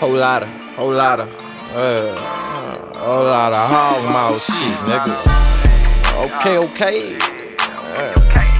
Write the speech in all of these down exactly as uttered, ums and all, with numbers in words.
Whole lot of, whole lot of, uh, whole lot of hog mouth shit, nigga. Okay, okay. Uh.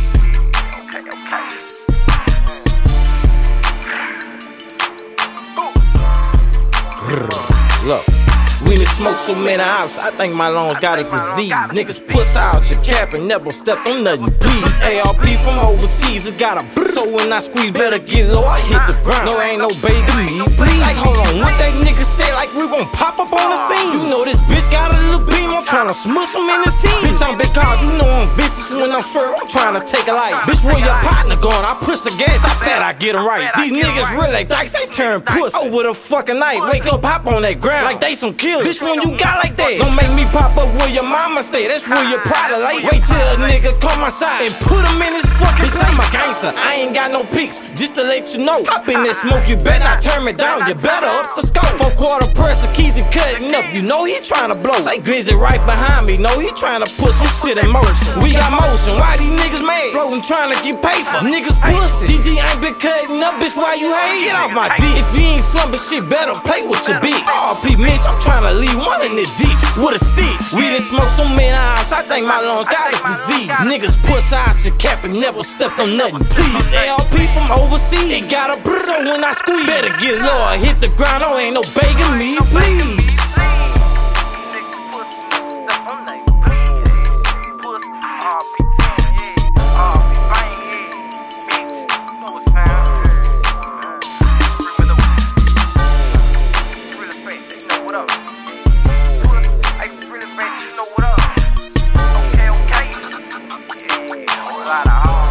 Look, we done smoked so many hours, I think my lungs got a disease. Niggas puss out your cap and never step on nothing, please. A R P from overseas, it got a brr. So when I squeeze, better get low, I hit the ground. No, ain't no baby me, please. Like, hold on, what that nigga say, like we gon' pop up on the scene. You know this bitch got a little beam, I'm tryna smush him in his team. Bitch, I'm big car, you know I'm vicious when I'm sure I'm tryna take a life. Bitch, where your partner gone? I push the gas, I bet I get him right. These niggas real like dykes, they turn pussy. Oh, with a fucking knife, wake up, hop on that ground like they some killers. Bitch, when you got like that, don't make me pop up where your mama stay. That's where your pride lay. Wait till a nigga come outside and put him in his fucking place. I'm a gangster, I ain't got no pics, just to let you know. Hop in that smoke, you better not turn me down. You better up the scope. Four quarter pressure, keys and cutting up. You know he tryna blow. Say Glizzy right behind me, know he tryna put some shit in motion. We got motion, why these niggas mad? Floating tryna get paper, niggas pussy. G G ain't been cutting up, bitch, why you hate? Get off my dick. If you ain't slumping shit, better play with your bitch. R P Mitch, I'm tryna leave one in the ditch with a stitch. We done smoked so many hours, I think my lungs got a disease. Niggas puss out your cap and never stepped on nothing, please. A R P from overseas, it got a brr. So when I squeeze, better get low, I hit the ground, oh ain't no begging me, please. A lot of